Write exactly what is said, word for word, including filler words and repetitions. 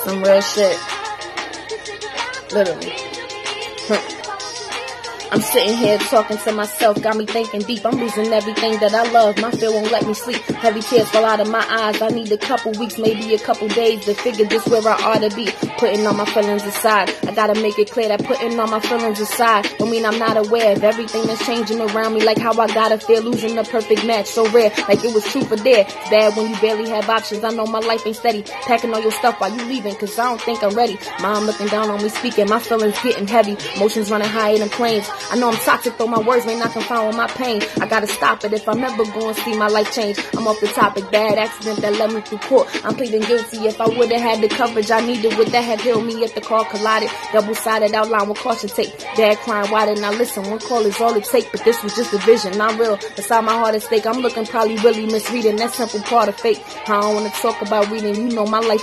Some real shit. Literally. I'm sitting here talking to myself, got me thinking deep. I'm losing everything that I love. My fear won't let me sleep. Heavy tears fall out of my eyes. I need a couple weeks, maybe a couple days to figure this where I ought to be. Putting all my feelings aside. I gotta make it clear that putting all my feelings aside don't mean I'm not aware of everything that's changing around me. Like how I gotta feel losing the perfect match. So rare, like it was true for dare. It's bad when you barely have options. I know my life ain't steady. Packing all your stuff while you leaving, cause I don't think I'm ready. Mom looking down on me speaking. My feelings getting heavy. Emotions running higher than planes. I know I'm toxic, though my words may not confine with my pain. I gotta stop it if I'm ever going to see my life change. I'm off the topic, bad accident that led me through court. I'm pleading guilty. If I would've had the coverage I needed, would that have healed me if the car collided? Double-sided outline with caution tape. Dad crying, why didn't I listen? One call is all it take, but this was just a vision, not real. Beside my heart at stake, I'm looking probably really misreading. That simple part of fate. I don't wanna talk about reading, you know my life